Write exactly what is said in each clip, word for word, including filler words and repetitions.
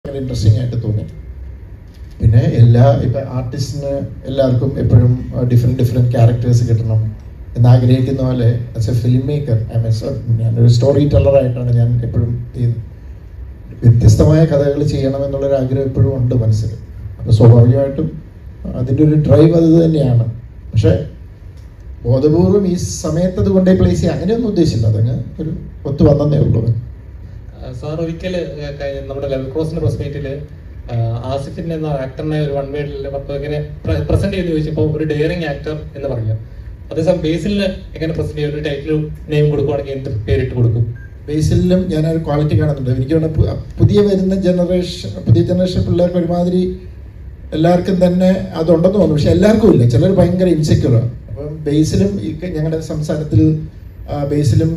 Interesting ആയിട്ട് തോന്നി. പിന്നെ എല്ലാ ഇപ്പം ആർട്ടിസ്റ്റിന് എല്ലാവർക്കും എപ്പോഴും ഡിഫറെൻറ്റ് ഡിഫറെൻറ്റ് ക്യാരക്ടേഴ്സ് കിട്ടണം എന്നാഗ്രഹിക്കുന്ന പോലെ as a film maker I mean ഞാനൊരു സ്റ്റോറി ടെല്ലറായിട്ടാണ് ഞാൻ എപ്പോഴും ഈ വ്യത്യസ്തമായ കഥകൾ ചെയ്യണം എന്നുള്ളൊരു ആഗ്രഹം എപ്പോഴും ഉണ്ട് മനസ്സിൽ. അപ്പോൾ സ്വാഭാവികമായിട്ടും അതിൻ്റെ ഒരു ഡ്രൈവ് അത് തന്നെയാണ്. പക്ഷേ ബോധപൂർവം ഈ സമയത്ത് അത് കൊണ്ടേ പ്ലേസ് ചെയ്യുക അങ്ങനെയൊന്നും ഉദ്ദേശിച്ചില്ല. അതങ്ങ് ഒരു ഒത്തു വന്നതേ ഉള്ളൂ. സാർ ഒരിക്കൽ നമ്മുടെ ലെവൽ ക്രോസിന്റെ പ്രസ് മീറ്റിൽ ആസിഫിൻ എന്ന ആക്ടറിനെ ഒരു വൺ വേഡിൽ ഇങ്ങനെ പ്രസന്റ് ചെയ്ത് ചോദിച്ചപ്പോൾ ഒരു ഡെയറിങ് ആക്ടർ എന്ന് പറഞ്ഞു. അതേസമയം ബേസിലിന് എങ്ങനെ പ്രസന്റ് ചെയ്യും? ഒരു ടൈറ്റിൽ നെയിം കൊടുക്കുവാണെങ്കിൽ എന്ത് പേരിട്ട് കൊടുക്കും? ബേസിലും ഞാൻ ഒരു ക്വാളിറ്റി കാണുന്നുണ്ട്. എനിക്ക് തോന്നുന്നു പുതിയ വരുന്ന ജനറേഷൻ പുതിയ ജനറേഷൻ പിള്ളേർക്ക് ഒരുമാതിരി എല്ലാവർക്കും തന്നെ അതുണ്ടെന്ന് തോന്നുന്നു. പക്ഷെ എല്ലാവർക്കും ഇല്ല. ചിലർ ഭയങ്കര ഇൻസെക്യൂറാണ്. അപ്പം ബേസിലും ഞങ്ങളുടെ സംസാരത്തിൽ ബേസിലും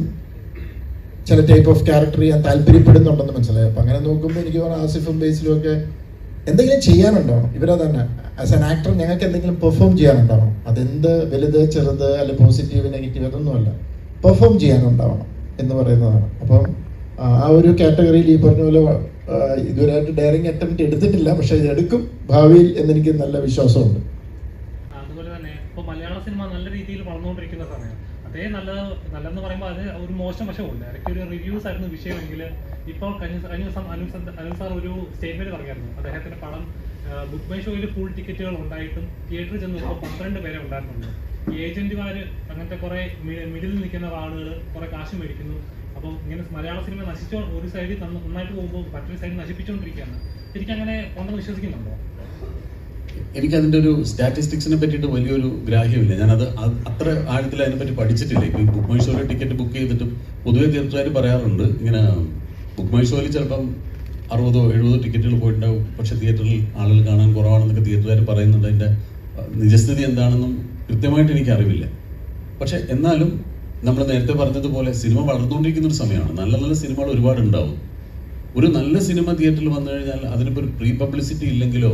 ചില ടൈപ്പ് ഓഫ് ക്യാരക്ടർ ചെയ്യാൻ താല്പര്യപ്പെടുന്നുണ്ടെന്ന് മനസ്സിലായി. അപ്പം അങ്ങനെ നോക്കുമ്പോൾ എനിക്ക് തോന്നുന്നു ആസിഫും ബേസിലും ഒക്കെ എന്തെങ്കിലും ചെയ്യാനുണ്ടാവണം. ഇവരെ തന്നെ ആസ് ആൻ ആക്ടർ ഞങ്ങൾക്ക് എന്തെങ്കിലും പെർഫോം ചെയ്യാനുണ്ടാവണം. അതെന്ത് വലുത് ചെറുത് അല്ലെ പോസിറ്റീവ് നെഗറ്റീവ് അതൊന്നുമല്ല, പെർഫോം ചെയ്യാനുണ്ടാവണം എന്ന് പറയുന്നതാണ്. അപ്പം ആ ഒരു കാറ്റഗറിയിൽ ഈ പറഞ്ഞ പോലെ ഇതുവരെയായിട്ട് ഡയറിങ് അറ്റംപ്റ്റ് എടുത്തിട്ടില്ല. പക്ഷെ ഇത് എടുക്കും ഭാവിയിൽ എന്നെനിക്ക് നല്ല വിശ്വാസമുണ്ട്. അതുപോലെ തന്നെ ഇപ്പോൾ മലയാള സിനിമ നല്ല രീതിയിൽ വളർന്നുകൊണ്ടിരിക്കുന്ന സമയം അതേ നല്ല നല്ലതെന്ന് പറയുമ്പോൾ അത് ഒരു മോശം വശമുണ്ട്. ഇടയ്ക്ക് ഒരു റിവ്യൂസ് ആയിരുന്നു വിഷയമെങ്കിൽ ഇപ്പോൾ കഴിഞ്ഞ കഴിഞ്ഞ ദിവസം അനു അനു സാർ ഒരു സ്റ്റേറ്റ്മെന്റ് പറഞ്ഞായിരുന്നു. അദ്ദേഹത്തിന്റെ പടം ബുക്ക് മൈ ഷോയിൽ ഫുൾ ടിക്കറ്റുകൾ ഉണ്ടായിട്ടും തിയേറ്ററിൽ ചെന്ന് നോക്കുമ്പോൾ പന്ത്രണ്ട് പേരെ ഉണ്ടായിരുന്നുണ്ട്. ഈ ഏജന്റുമാർ അങ്ങനത്തെ കുറെ മിഡിൽ നിൽക്കുന്ന ആളുകൾ കുറെ കാശ് മേടിക്കുന്നു. അപ്പം ഇങ്ങനെ മലയാള സിനിമ നശിച്ചോ ഒരു സൈഡിൽ നന്നായിട്ട് പോകുമ്പോൾ മറ്റൊരു സൈഡിൽ നശിപ്പിച്ചുകൊണ്ടിരിക്കുകയാണ്. ശരിക്കും അങ്ങനെ ഉണ്ടെന്ന് വിശ്വസിക്കുന്നുണ്ടോ? എനിക്കതിൻ്റെ ഒരു സ്റ്റാറ്റിസ്റ്റിക്സിനെ പറ്റിയിട്ട് വലിയൊരു ഗ്രാഹ്യമില്ല. ഞാനത് അത്ര ആഴത്തിൽ അതിനെപ്പറ്റി പഠിച്ചിട്ടില്ല. ഇപ്പം ബുക്ക് മൈ ഷോയിൽ ടിക്കറ്റ് ബുക്ക് ചെയ്തിട്ടും പൊതുവെ തിയേറ്ററുകാർ പറയാറുണ്ട് ഇങ്ങനെ ബുക്ക് മൈ ഷോയിൽ ചിലപ്പം അറുപതോ എഴുപതോ ടിക്കറ്റുകൾ പോയിട്ടുണ്ടാവും, പക്ഷെ തിയേറ്ററിൽ ആളുകൾ കാണാൻ കുറവാണെന്നൊക്കെ തിയേറ്ററുകാർ പറയുന്നുണ്ട്. അതിൻ്റെ നിജസ്ഥിതി എന്താണെന്നും കൃത്യമായിട്ട് എനിക്ക് അറിവില്ല. പക്ഷെ എന്നാലും നമ്മൾ നേരത്തെ പറഞ്ഞതുപോലെ സിനിമ വളർന്നുകൊണ്ടിരിക്കുന്ന ഒരു സമയമാണ്. നല്ല നല്ല സിനിമകൾ ഒരുപാട് ഉണ്ടാവും. ഒരു നല്ല സിനിമ തിയേറ്ററിൽ വന്നു കഴിഞ്ഞാൽ അതിനിപ്പോൾ ഒരു പ്രീ പബ്ലിസിറ്റി ഇല്ലെങ്കിലോ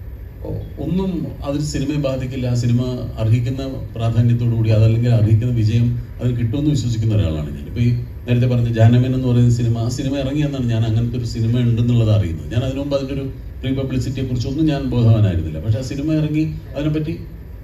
ഒന്നും അതിന് സിനിമയെ ബാധിക്കില്ല. ആ സിനിമ അർഹിക്കുന്ന പ്രാധാന്യത്തോടു കൂടി അതല്ലെങ്കിൽ അർഹിക്കുന്ന വിജയം അതിന് കിട്ടുമെന്ന് വിശ്വസിക്കുന്ന ഒരാളാണ് ഞാൻ. ഇപ്പോൾ ഈ നേരത്തെ പറഞ്ഞ ജാനമൻ എന്ന് പറയുന്ന സിനിമ ആ സിനിമ ഇറങ്ങിയെന്നാണ് ഞാൻ അങ്ങനത്തെ ഒരു സിനിമ ഉണ്ടെന്നുള്ളത് അറിയുന്നത്. ഞാൻ അതിനു മുമ്പ് അതിൻ്റെ ഒരു പ്രീ പബ്ലിസിറ്റിയെ കുറിച്ചൊന്നും ഞാൻ ബോധവാനായിരുന്നില്ല. പക്ഷെ ആ സിനിമ ഇറങ്ങി അതിനെപ്പറ്റി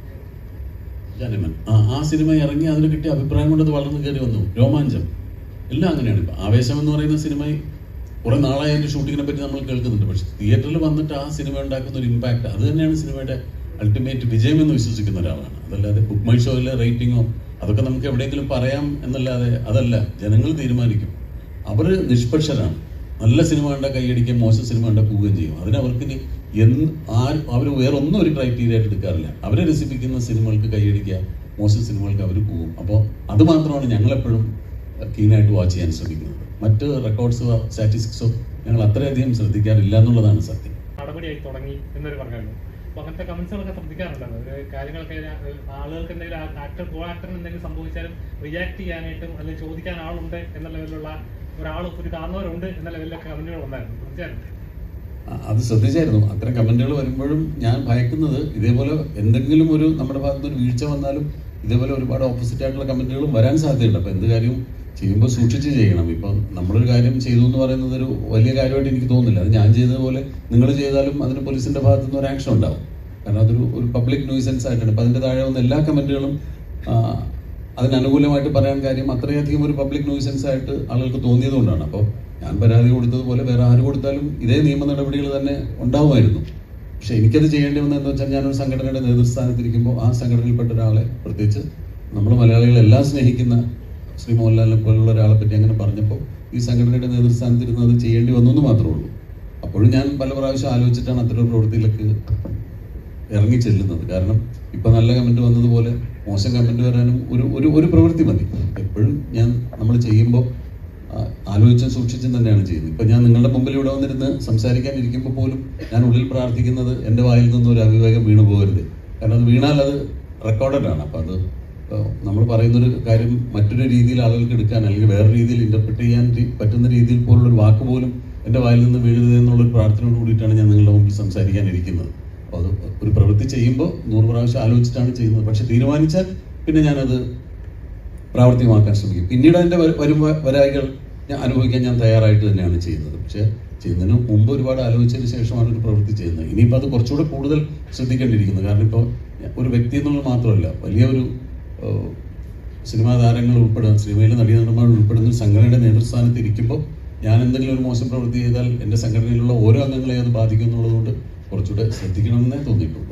ജാനമൻ ആ ആ സിനിമ ഇറങ്ങി അതിന് കിട്ടിയ അഭിപ്രായം കൊണ്ട് അത് വളർന്നു കയറി വന്നു. രോമാഞ്ചം എല്ലാം അങ്ങനെയാണ്. ഇപ്പം ആവേശം എന്ന് പറയുന്ന സിനിമ കുറെ നാളായി അതിൻ്റെ ഷൂട്ടിങ്ങിനെ പറ്റി നമ്മൾ കേൾക്കുന്നുണ്ട്. പക്ഷെ തിയേറ്ററിൽ വന്നിട്ട് ആ സിനിമ ഉണ്ടാക്കുന്ന ഒരു ഇമ്പാക്ട് അത് തന്നെയാണ് സിനിമയുടെ അൾട്ടിമേറ്റ് വിജയം എന്ന് വിശ്വസിക്കുന്ന ഒരാളാണ്. അതല്ലാതെ ബുക്ക് മൈ ഷോയിലെ റേറ്റിങ്ങോ അതൊക്കെ നമുക്ക് എവിടെയെങ്കിലും പറയാം എന്നല്ലാതെ അതല്ല. ജനങ്ങൾ തീരുമാനിക്കും. അവർ നിഷ്പക്ഷരാണ്. നല്ല സിനിമ കണ്ട കൈയടിക്കുകയും മോശം സിനിമ കണ്ട പോവുകയും ചെയ്യും. അതിനവർക്ക് എന്ന് ആ അവർ വേറൊന്നും ഒരു ക്രൈറ്റീരിയ ആയിട്ട് എടുക്കാറില്ല. അവരെ രസിപ്പിക്കുന്ന സിനിമകൾക്ക് കൈയടിക്കുക, മോശം സിനിമകൾക്ക് അവർ പോവും. അപ്പോൾ അത് മാത്രമാണ് ഞങ്ങളെപ്പോഴും കീനായിട്ട് വാച്ച് ചെയ്യാൻ ശ്രമിക്കുന്നത്. മറ്റ് റെക്കോർഡ്സോ സ്റ്റാറ്റിസ്റ്റിക്സോ ഞങ്ങൾ അത്രയധികം ശ്രദ്ധിക്കാറില്ല എന്നുള്ളതാണ് സത്യം. നടപടിയായി തുടങ്ങി എന്നൊരു പറഞ്ഞു. അപ്പോൾ അങ്ങനത്തെ കമന്റ്സുകളൊക്കെ ശ്രദ്ധിക്കാറുണ്ടല്ലോ. ഒരു കാര്യങ്ങളൊക്കെ ആളുകൾക്ക് എന്തെങ്കിലും ആക്ടർ കോ ആക്ടറിന് എന്തെങ്കിലും സംഭവിച്ചാലും റിയാക്ട് ചെയ്യാനായിട്ടും അല്ലെങ്കിൽ ചോദിക്കാൻ ആളുണ്ട് എന്ന ലെവലിലുള്ള ഒരാൾ ഒരു കാരണവരുണ്ട് എന്ന ലെവലിലൊക്കെ കമന്റുകൾ വന്നായിരുന്നു. ശ്രദ്ധിച്ചായിരുന്നു? അത് ശ്രദ്ധിച്ചായിരുന്നു. അത്തരം കമന്റുകൾ വരുമ്പോഴും ഞാൻ ഭയക്കുന്നത് ഇതേപോലെ എന്തെങ്കിലും ഒരു നമ്മുടെ ഭാഗത്ത് ഒരു വീഴ്ച വന്നാലും ഇതേപോലെ ഒരുപാട് ഓപ്പോസിറ്റ് ആയിട്ടുള്ള കമന്റുകളും വരാൻ സാധ്യതയുണ്ട്. അപ്പോൾ എന്ത് കാര്യവും ചെയ്യുമ്പോൾ സൂക്ഷിച്ച് ചെയ്യണം. ഇപ്പം നമ്മളൊരു കാര്യം ചെയ്തു എന്ന് പറയുന്നത് ഒരു വലിയ കാര്യമായിട്ട് എനിക്ക് തോന്നുന്നില്ല. അത് ഞാൻ ചെയ്തതുപോലെ നിങ്ങൾ ചെയ്താലും അതിന് പോലീസിന്റെ ഭാഗത്തു നിന്ന് ഒരു ആക്ഷൻ ഉണ്ടാവും. കാരണം അതൊരു ഒരു പബ്ലിക് ന്യൂസൻസ് ആയിട്ടാണ്. അപ്പം അതിൻ്റെ താഴെ വന്ന എല്ലാ കമന്റുകളും അതിനനുകൂലമായിട്ട് പറയാൻ കാര്യം അത്രയധികം ഒരു പബ്ലിക് ന്യൂസൻസ് ആയിട്ട് ആളുകൾക്ക് തോന്നിയതുകൊണ്ടാണ്. അപ്പോൾ ഞാൻ പരാതി കൊടുത്തതുപോലെ വേറെ ആര് കൊടുത്താലും ഇതേ നിയമ നടപടികൾ തന്നെ ഉണ്ടാവുമായിരുന്നു. പക്ഷെ എനിക്കത് ചെയ്യേണ്ടി വന്നത് എന്താ വെച്ചാൽ ഞാനൊരു സംഘടനയുടെ നേതൃസ്ഥാനത്തിരിക്കുമ്പോൾ ആ സംഘടനയിൽപ്പെട്ട ഒരാളെ, പ്രത്യേകിച്ച് നമ്മൾ മലയാളികളെല്ലാം സ്നേഹിക്കുന്ന ശ്രീ മോഹൻലാലിനെ പോലുള്ള ഒരാളെ പറ്റി അങ്ങനെ പറഞ്ഞപ്പോൾ ഈ സംഘടനയുടെ നേതൃസ്ഥാനത്തിരുന്ന് അത് ചെയ്യേണ്ടി വന്നു എന്ന് മാത്രമേ ഉള്ളൂ. അപ്പോഴും ഞാൻ പല പ്രാവശ്യം ആലോചിച്ചിട്ടാണ് അത്തരം പ്രവൃത്തിയിലേക്ക് ഇറങ്ങി ചെല്ലുന്നത്. കാരണം ഇപ്പം നല്ല കമൻറ്റ് വന്നതുപോലെ മോശം കമൻറ്റ് വരാനും ഒരു ഒരു ഒരു പ്രവൃത്തി മതി. എപ്പോഴും ഞാൻ നമ്മൾ ചെയ്യുമ്പോൾ ആലോചിച്ചും സൂക്ഷിച്ചും തന്നെയാണ് ചെയ്യുന്നത്. ഇപ്പം ഞാൻ നിങ്ങളുടെ മുമ്പിൽ ഇവിടെ വന്നിരുന്ന് സംസാരിക്കാനിരിക്കുമ്പോൾ പോലും ഞാൻ ഉള്ളിൽ പ്രാർത്ഥിക്കുന്നത് എൻ്റെ വായിൽ നിന്ന് ഒരു അവിവേകം വീണു പോകരുത്. കാരണം അത് വീണാൽ അത് റെക്കോർഡഡാണ്. അപ്പം അത് നമ്മൾ പറയുന്നൊരു കാര്യം മറ്റൊരു രീതിയിൽ ആളുകൾക്ക് എടുക്കാൻ അല്ലെങ്കിൽ വേറെ രീതിയിൽ ഇൻ്റർപ്രിറ്റ് ചെയ്യാൻ പറ്റുന്ന രീതിയിൽ പോലുള്ളൊരു വാക്ക് പോലും എൻ്റെ വായിൽ നിന്ന് വീഴരുത് എന്നുള്ളൊരു പ്രാർത്ഥനയോട് കൂടിയിട്ടാണ് ഞാൻ നിങ്ങളുടെ മുമ്പിൽ സംസാരിക്കാനിരിക്കുന്നത്. അപ്പോൾ അത് ഒരു പ്രവൃത്തി ചെയ്യുമ്പോൾ നൂറ് പ്രാവശ്യം ആലോചിച്ചിട്ടാണ് ചെയ്യുന്നത്. പക്ഷെ തീരുമാനിച്ചാൽ പിന്നെ ഞാനത് പ്രാവർത്തികമാക്കാൻ ശ്രമിക്കും. പിന്നീട് അതിൻ്റെ വരും വരായികൾ ഞാൻ അനുഭവിക്കാൻ ഞാൻ തയ്യാറായിട്ട് തന്നെയാണ് ചെയ്യുന്നത്. പക്ഷേ ചെയ്യുന്നതിന് മുമ്പ് ഒരുപാട് ആലോചിച്ചതിന് ശേഷമാണ് ഒരു പ്രവൃത്തി ചെയ്യുന്നത്. ഇനിയിപ്പോൾ അത് കുറച്ചുകൂടെ കൂടുതൽ ശ്രദ്ധിക്കേണ്ടിയിരിക്കുന്നു. കാരണം ഇപ്പോൾ ഒരു വ്യക്തി എന്നുള്ളത് മാത്രമല്ല, വലിയ ഒരു സിനിമാ താരങ്ങൾ ഉൾപ്പെടുന്ന, സിനിമയിലെ നടീനടന്മാർ ഉൾപ്പെടുന്ന സംഘടനയുടെ നേതൃസ്ഥാനത്ത് ഇരിക്കുമ്പോൾ ഞാൻ എന്തെങ്കിലും ഒരു മോശം പ്രവൃത്തി ചെയ്താൽ എൻ്റെ സംഘടനയിലുള്ള ഓരോ അംഗങ്ങളെ അത് ബാധിക്കും എന്നുള്ളതുകൊണ്ട് കുറച്ചുകൂടെ ശ്രദ്ധിക്കണമെന്നേ തോന്നിയിട്ടുള്ളൂ.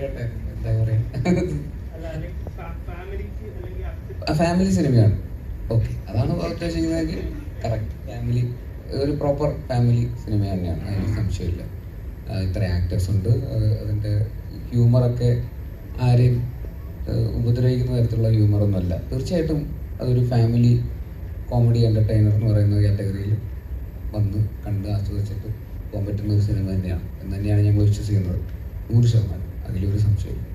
ഫാമിലി സിനിമയാണ്. ഓക്കെ, അതാണ് ഓക്കെ ചെയ്യുന്നതെങ്കിൽ കറക്റ്റ്. ഫാമിലി ഒരു പ്രോപ്പർ ഫാമിലി സിനിമ തന്നെയാണ്, അതിന് സംശയമില്ല. ഇത്ര ആക്ടേഴ്സ് ഉണ്ട്, അതിൻ്റെ ഹ്യൂമറൊക്കെ ആരെയും ഉപദ്രവിക്കുന്ന തരത്തിലുള്ള ഹ്യൂമറൊന്നുമല്ല. തീർച്ചയായിട്ടും അതൊരു ഫാമിലി കോമഡി എൻ്റർടൈനർ എന്ന് പറയുന്ന കാറ്റഗറിയിൽ വന്ന് കണ്ട് ആസ്വദിച്ചിട്ട് പോകാൻ പറ്റുന്ന ഒരു സിനിമ തന്നെയാണ് എന്ന് തന്നെയാണ് ഞങ്ങൾ വിശ്വസിക്കുന്നത്. നൂറ് ശതമാനം, അതിലൊരു സംശയമില്ല.